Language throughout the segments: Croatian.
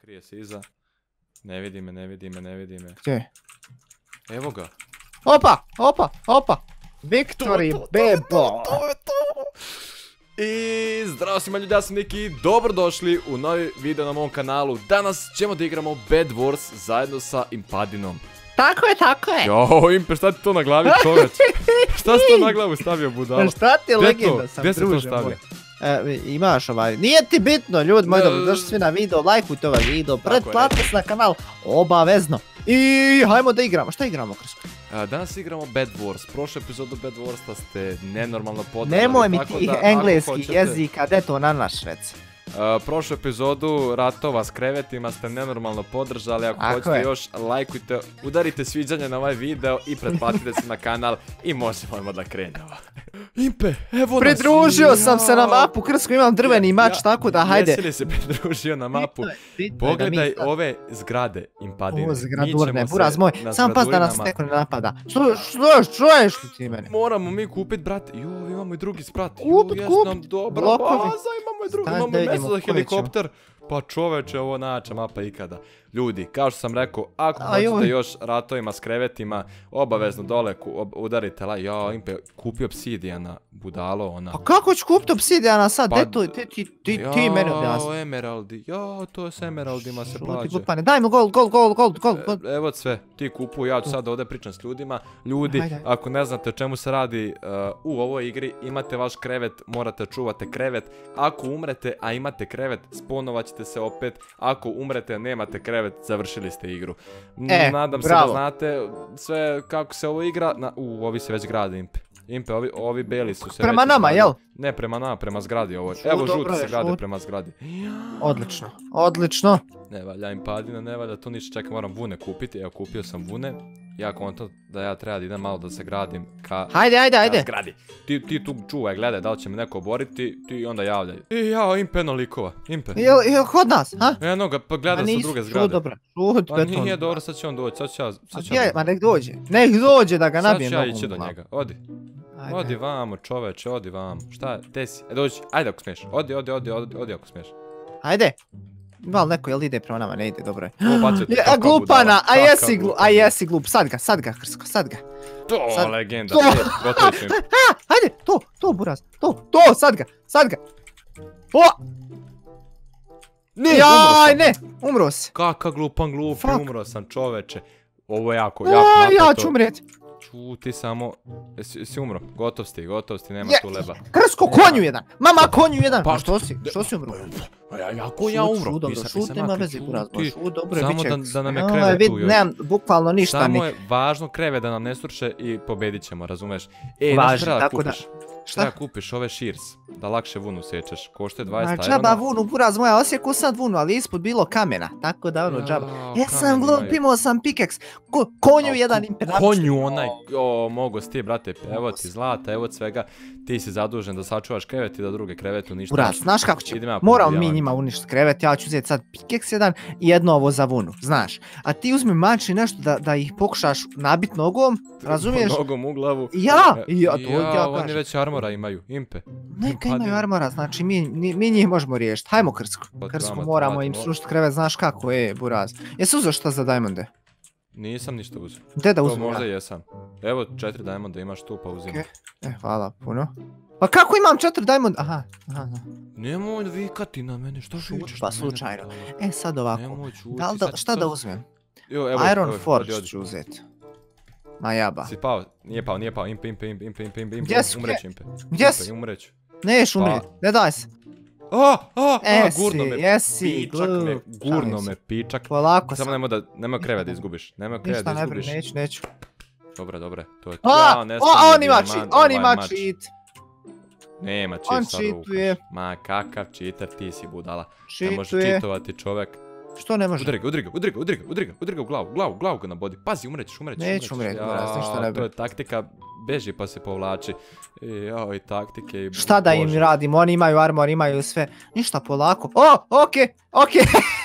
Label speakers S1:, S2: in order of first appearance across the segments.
S1: Krije se iza. Ne vidi me, ne vidi me, ne vidi me.
S2: Gdje?
S1: Evo ga.
S2: Opa! Victory, bebo!
S1: I zdravo svima ljudi, ja sam Niki, dobrodošli u novi video na mom kanalu. Danas ćemo da igramo Bed Wars zajedno sa Impadinom.
S2: Tako je!
S1: Jo, Impe, šta ti to na glavi, čoveč? Šta si to na glavu stavio, budalo?
S2: Šta ti je legenda sam,
S1: gdje si to
S2: druže
S1: stavio?
S2: moj? Imaš ovaj, nije ti bitno, ljudi moji, došli svi na video, lajkujte ovaj video, pretplatite se na kanal, obavezno. I hajmo da igramo, šta igramo, Krsko?
S1: Danas igramo Bed Wars, prošlu epizodu Bed Warsa ste nenormalno podržali.
S2: Nemoj mi tih engleskih jezika, gdje to na naš reci?
S1: Prošlu epizodu ratova s krevetima ste nenormalno podržali, ako hoćete još lajkujte, udarite sviđanje na ovaj video i pretplatite se na kanal i možemo da krenemo. Impe, evo nas.
S2: Pridružio sam se na mapu, Krsko, imam drveni mač, tako da hajde.
S1: Jesi li se pridružio na mapu? Pogledaj ove zgrade, Impadine.
S2: Ovo zgradurne, buraz moj, samo pas da nas neko ne napada. Što ješ ti mene?
S1: Moramo mi kupit, brate, jo, imamo i drugi sprat.
S2: Kupit,
S1: dobra baza, imamo i drugi, imamo mjesto za helikopter. Pa čoveče, ovo najjača mapa ikada. Ljudi, kao što sam rekao, ako hoćete još ratovima s krevetima, obavezno dole udarite like. Ja, Impe, kupi obsidijana, budalo ona.
S2: Pa kako ću kupiti obsidijana sad? Ti mene objasni.
S1: Jao, emeraldi, jao, to s emeraldima se plaća.
S2: Daj mi gold.
S1: Evo sve, ti kupuj, ja ću sad ovdje pričam s ljudima. Ljudi, ako ne znate o čemu se radi u ovoj igri, imate vaš krevet, morate čuvati krevet. Ako umrete, a imate krevet, sponovat ćete se opet. Ako umrete, nemate krevet, završili ste igru. Nadam se da znate sve kako se ovo igra. Ovi se već grade, Impe. Impe, ovi beli su se već...
S2: Prema nama, jel?
S1: Ne, prema nama, prema zgradi ovo. Evo, žuti se grade prema zgradi.
S2: Odlično.
S1: Ne valja Impadina, ne valja tu ništa, čekaj, moram vune kupiti. Evo, kupio sam vune. Ja kontam da ja treba da idem malo da se gradim ka...
S2: Hajde.
S1: Zgradi. Ti tu čuvaj, gledaj da li će me neko oboriti, ti onda javljaj. I jao, Impe, eno likova, Impe.
S2: Jel kod nas, ha?
S1: Eno ga, pa gledam sa druge zgrade.
S2: Šut,
S1: pa nije dobro, sad će on doći, sad ću ja...
S2: Ma nek dođe da ga nabijem.
S1: Sad ću ja ići do njega, odi. Odi vamo, čoveče, odi vamo. Šta je, gdje si? Dođi, ajde ako smiješ, odi ako smiješ.
S2: Ajde. Ima li neko, jel ide prema nama, ne ide, dobro je.
S1: Glupana,
S2: a jesi glup, sad ga, Krsko, sad ga.
S1: To, legenda, gotovo ću im.
S2: Hajde, to, buraz, to, sad ga. Ne, umro si.
S1: Kaka glupi, umro sam, čoveče. Ovo je jako napeto.
S2: Ja ću umret.
S1: Čuti samo, jesi umro, gotov si, nema tu leba.
S2: Krsko, konju jedan, mama konju jedan. Pa što si umro?
S1: Jako ja umro.
S2: Šut, nema veze, buraz, šut, dobro je,
S1: samo
S2: bit će.
S1: da nam je krevet tu još.
S2: Nemam bukvalno ništa.
S1: Samo je važno krevet da nam ne sruše i pobedit ćemo, razumeš?
S2: Važno, tako da.
S1: Šta kupiš ove shears, da lakše vunu sečeš, košte 20 irona.
S2: Džaba vunu, buraz moja, osjeku sad vunu, ali ispod bilo kamena, tako da ono džaba. Jesam glup, imao sam pikeks, konju jedan imperač.
S1: Konju onaj, mogo si ti brate, evo ti zlata, evo svega, ti si zadužen da sačuvaš krevet i da druge krevetu ništa.
S2: Buraz, znaš kako će, moramo mi njima uništiti krevet, ja ću uzeti sad pikeks jedan i jedno ovo za vunu, znaš. A ti uzmi mač i nešto da ih pokušaš nabit nogom, razumiješ?
S1: Nogom u glavu.
S2: Ja,
S1: oni već armora imaju, Impe.
S2: Neka imaju armora, znači mi njih možemo riješiti. Hajmo Krsko. Krsko, moramo im srušiti krevet, znaš kako je, buraz. Jesi uzeo šta za diamonde?
S1: Nisam ništa uzeo.
S2: Gdje da uzmem?
S1: To možda jesam. Evo 4 diamonda imaš tu, pa uzimam.
S2: Hvala puno. Pa kako imam 4 diamond? Aha.
S1: Nemoj vikati na mene, što vičeš na mene?
S2: Pa slučajno. Sad ovako, šta da uzmem? Iron Forge ću uzeti. Ma jaba.
S1: Si pao, nije pao, Impe, umreću Impe.
S2: Gdje si?
S1: Umreću.
S2: Neš umret, ne daj se.
S1: Gurno me, gurno me pičak.
S2: Polako
S1: sam. Samo nemoj krevet da izgubiš,
S2: Ništa ne brini, neću.
S1: Dobro, to je.
S2: On ima cheat.
S1: Nema cheat sa ruku. Ma kakav cheater, ti si budala. Ne može cheatovati čovek.
S2: Što ne može?
S1: Udri ga u glavu ga nabodi. Pazi, umrećeš.
S2: Neću umret, ništa ne brini.
S1: To je taktika, beži pa se povlači. I taktike.
S2: Šta da im radimo, oni imaju armor, imaju sve. Ništa, polako. Okej.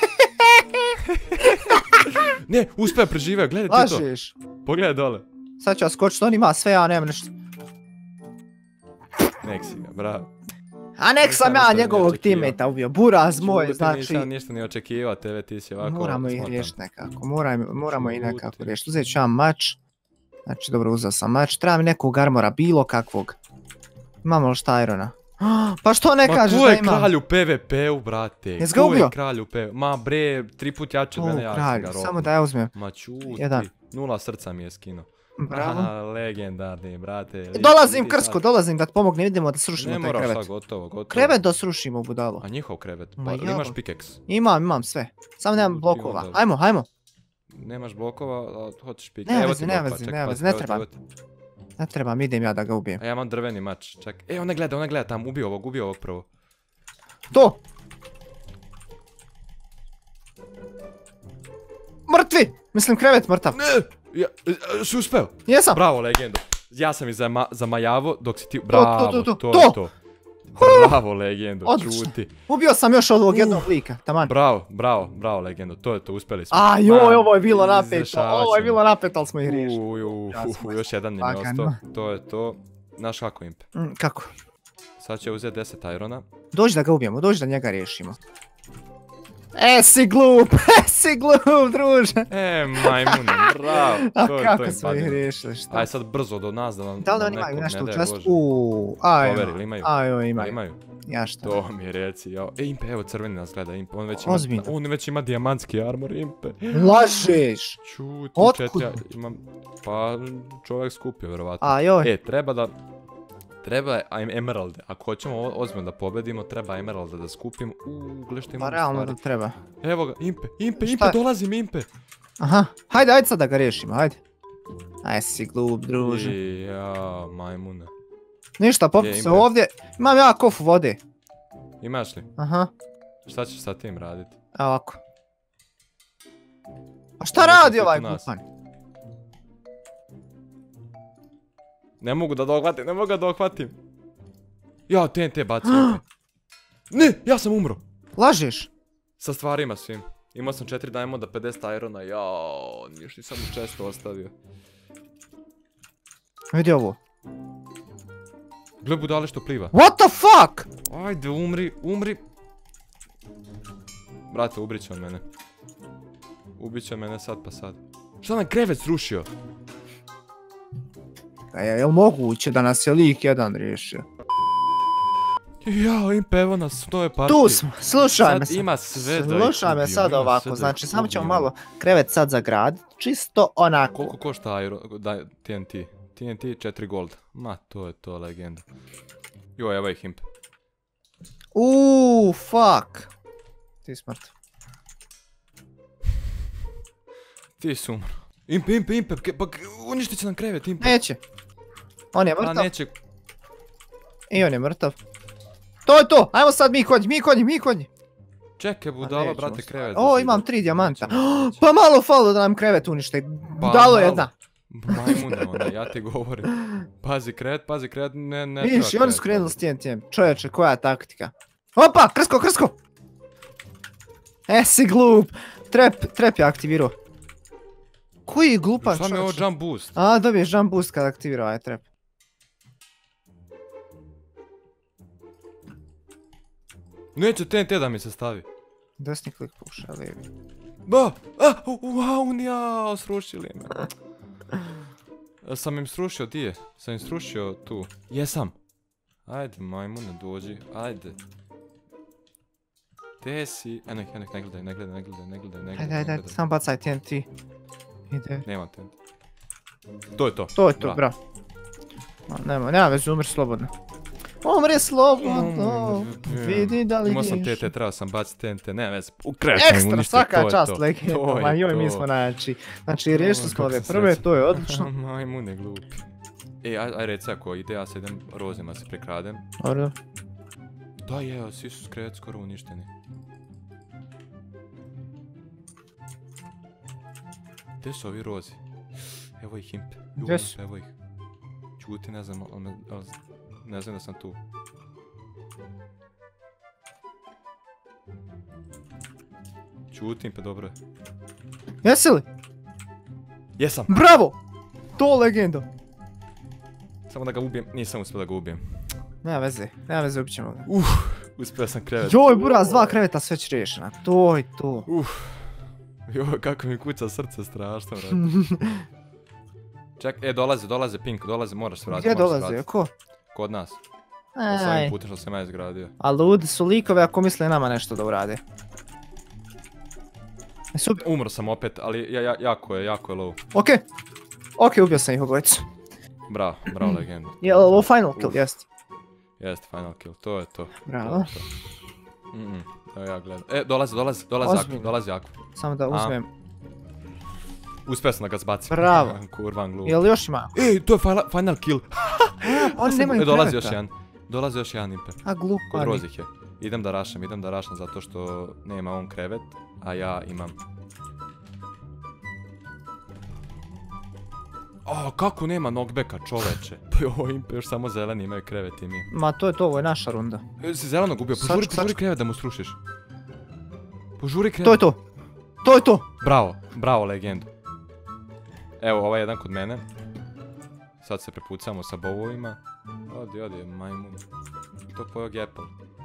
S1: Ne, uspio je preživio, gledaj ti to.
S2: Lažiš.
S1: Pogledaj dole.
S2: Sad ću ja skočiti, on ima sve, ja nemam nešto.
S1: Nek si ga, bravo.
S2: A nek sam ja njegovog teammate ubio, buraz moj, znači...
S1: Nisam ništa ni očekivao tebe, ti si ovako...
S2: Moramo ih riješiti nekako, moramo ih nekako riješiti. Uzet ću ja mač. Znači, dobro, uzeo sam mač. Treba mi nekog armora, bilo kakvog. Imamo li šta Irona? Pa što ne kažeš da imam?
S1: Ma tu je kralj u PvP-u, brate.
S2: Jes ga ubio?
S1: Tu je kralj u PvP-u. Ma bre, 3 put jače od mene, ja sam ga rokao.
S2: Samo da ja uzmem.
S1: Ma čuti,
S2: 1.
S1: srca mi je skinuo.
S2: Bravo.
S1: Legendarni, brate.
S2: Dolazim krsko, dolazim da ti pomognem, idemo da srušimo taj krevet.
S1: Ne moraš sad, gotovo.
S2: Krevet da srušimo, budalo.
S1: A njihov krevet,
S2: Ma
S1: pa imaš pikeks?
S2: Imam sve. Samo nemam blokova. Ajmo.
S1: Nemaš blokova, a hoćeš pikeks.
S2: Ne vezi, ne trebam. Ne trebam, idem ja da ga ubijem.
S1: A ja imam drveni mač, čekaj. Ona gleda tam, ubio ovog prvo.
S2: To! Mrtvi! Mislim krevet mrtav.
S1: Ne! Si uspeo?
S2: Jesam!
S1: Bravo, legendo. Ja sam i zamajavo dok si ti... Bravo, to je to. Bravo, legendo, čuti.
S2: Ubio sam još ovog jednog lika, taman.
S1: Bravo, legendo, to je to, uspeli smo.
S2: Ovo je bilo napeto, ali smo ih riješili.
S1: Još jedan mi je ostao, to je to. Znaš kako, Impe?
S2: Kako?
S1: Sad će uzeti 10 irona.
S2: Dođi da ga ubijemo, dođi da njega riješimo. Si glup, druže.
S1: Majmune, bravo.
S2: A kako smo ih riješili, šta?
S1: Aj sad brzo do nas da nam
S2: da li oni imaju nešto u čestu?
S1: Poveri, imaju?
S2: Imaju. Ja šta?
S1: To mi reci, jo. Impe, evo crveni nas gleda, Impe, on već ima dijamantski armor, Impe.
S2: Lažeš!
S1: Čuti, imam, pa čovjek skupio, vjerovatno. Treba emeralde, ako hoćemo ozbiljno da pobedimo, treba emeralde da skupimo. Gle što imamo stvari.
S2: Pa realno da treba.
S1: Evo ga, Impe, dolazim Impe.
S2: Aha, hajde sad da ga riješimo, hajde. Aj si glup, druže.
S1: Ja, majmune.
S2: Ništa, poput se ovdje, imam ja kofu vode.
S1: Imaš li?
S2: Aha.
S1: Šta ćeš sa tim raditi?
S2: Evo ovako. A šta radi ovaj glupan?
S1: Ne mogu da dohvatim. Ja, TNT bacio. Ne, ja sam umro.
S2: Lažeš?
S1: Sa stvarima svim. Imao sam 4 diamonda, 50 irona, jao, ništa sam mu često ostavio.
S2: Vidi ovo.
S1: Gle budale što pliva.
S2: What the fuck?
S1: Ajde, umri. Brate, ubrit će mene sad pa sad. Šta nam krevet srušio?
S2: Jel moguće da nas je lik jedan riješio?
S1: Ja, Impe, evo nas u toj partiji.
S2: Tu smo, slušaj me sad.
S1: Ima sve da ih
S2: slušaj me sad ovako, znači samo ćemo malo krevet sad zagraditi, čisto onako.
S1: Koliko košta TNT? TNT 4 gold. Ma, to je to, legenda. Joj, evo ih Impe.
S2: Fuck. Ti smrt.
S1: Ti si umro. Impe, pa uništit će nam krevet, Impe.
S2: Neće. On je mrtav.
S1: Neće.
S2: I on je mrtav. To je to, ajmo sad mi konji.
S1: Čekaj, budalo, brate, krevet.
S2: Imam 3 dijamanta. Pa malo falo da nam krevet unište. Budalo jedna.
S1: Majmune, ja ti govorim. Pazi krevet, ne treba.
S2: Vidiš, i oni su krenuli s TNT-em. Čovječe, koja taktika? Opa, krsko! Si glup. Trap je aktivirao. Koji je glupan čovječe?
S1: Šta mi je ovo jump boost?
S2: Dobiješ jump boost kad aktivirao ovaj trap.
S1: Neće TNT da mi se stavi.
S2: Desni klik puša, lijevi.
S1: Srušili me. Sam im srušio, di je? Sam im srušio tu. Jesam. Ajde, majmune, dođi, ajde. Gdje si? Eno ih, ne gledaj.
S2: Ajde, sam bacaj TNT. Ide.
S1: Nema TNT. To je to.
S2: To je to, bravo. Nema veze, umri slobodno. Umri slobodno, vidi da li
S1: imao sam
S2: ješ.
S1: TNT, trebao sam baciti TNT, nema veze.
S2: Ekstra, svaka čast, legenda. Joj, mi smo najjači. Znači, riješili smo ove prve, to je odlično.
S1: Majmune glupi. Aj reci ako ide, ja se idem rozima se prekradem.
S2: Dobro.
S1: Da je, svi su skrevet skoro uništeni. Gdje su ovi rozi? Evo ih Impe.
S2: Gdje su?
S1: Evo ih. Čuti, ne znam, ne znam da sam tu. Čutim, pa dobro je.
S2: Jesi li?
S1: Jesam.
S2: Bravo! To legendo.
S1: Samo da ga ubijem, nisam uspio da ga ubijem.
S2: Nema veze, ubit ćemo ga.
S1: Uspio sam krevet.
S2: Joj, buraz, 2 kreveta sve će riješena. To je to.
S1: Joj, kako mi kuca srce, strašno, brate. Ček, dolaze, Pink, moraš se vratiti.
S2: Gdje dolaze, ko?
S1: Kod nas. S ovim putem što sam ja izgradio.
S2: A ludi su likovi ako misle nama nešto da urade.
S1: Umro sam opet, ali jako je low.
S2: Okej, ubio sam ih obojicu.
S1: Bravo, legenda.
S2: Je li ovo final kill, jest?
S1: Jest, final kill, to je to.
S2: Bravo.
S1: Evo ja gledam. Dolazi Aku.
S2: Samo da uzmem.
S1: Uspio sam da ga zbacim.
S2: Bravo.
S1: Kurvan glup.
S2: Jel još ima?
S1: Ej, to je final kill.
S2: Oni nemaju kreveta.
S1: Dolazi još jedan imper.
S2: A glup,
S1: kod Rozih je. Idem da rašam zato što nema on krevet, a ja imam. Kako nema knockbacka, čoveče? Ovo impe još samo zeleni imaju krevet i mi.
S2: Ma to je to, ovo je naša runda.
S1: Si zeleno gubio, požuri krevet da mu srušiš. Požuri krevet.
S2: To je to!
S1: Bravo legendu. Evo, ovaj je jedan kod mene. Sad se prepucamo sa bovovima. Odi, majmun. To pojog Apple.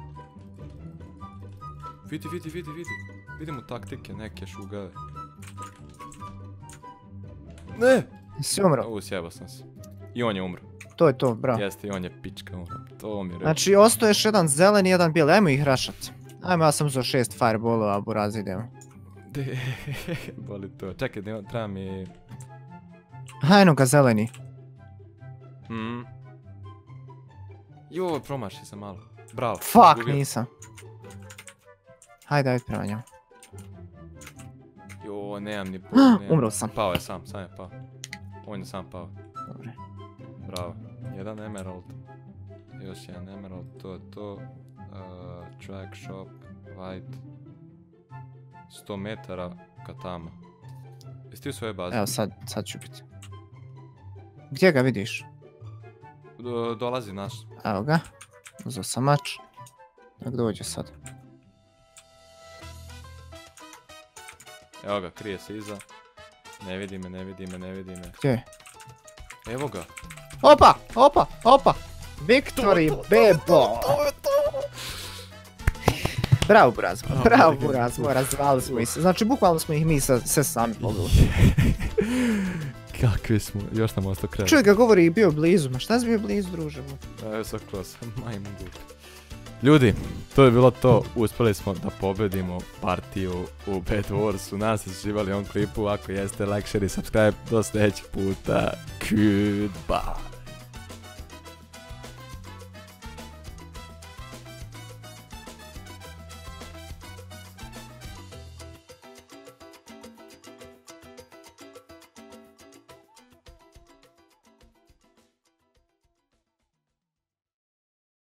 S1: Vidi. Vidim u taktike neke šugave. Ne!
S2: Si umro?
S1: Sjebao sam se. I on je umro.
S2: To je to, bravo.
S1: Jeste, i on je pička umro. To mi je rekao.
S2: Znači, ostao još jedan zeleni i jedan bijeli. Ajmo ih rašat. Ajmo, ja sam uzeo 6 fireballova, buraz idemo.
S1: Boli to. Čekaj, treba mi...
S2: Hajno ga zeleni.
S1: Joj, promaši sam malo. Bravo.
S2: Fuck, nisam. Hajde prema njemu.
S1: Joj, nemam ni...
S2: Umro sam.
S1: Pao je sam je pao. On je sam pao.
S2: Dobre.
S1: Bravo. Jedan emerald. Još jedan emerald, to je to. Track shop, white. 100 metara ka tamo. Jesi ti u svojoj bazi?
S2: Evo sad ću biti. Gdje ga vidiš?
S1: Dolazi naš.
S2: Evo ga. Uzeo sam mač. Nek dođe sad.
S1: Evo ga, krije se iza. Ne vidi me.
S2: Gdje je?
S1: Evo ga.
S2: Opa! Victory, bebo! Bravo, buraz, razvali smo ih se. Znači, bukvalno smo ih mi sve sami pobili.
S1: Kakvi smo, još nam ostao krevet.
S2: Čovjek ga govori i bio blizu, ma šta si bio blizu, druže?
S1: Evo saklo sam, majmun glupi. Ljudi, to je bilo to, uspjeli smo da pobedimo partiju u Bed Warsu, nas se uživali u ovom klipu, ako jeste, like, share i subscribe, do sljedećeg puta, goodbye.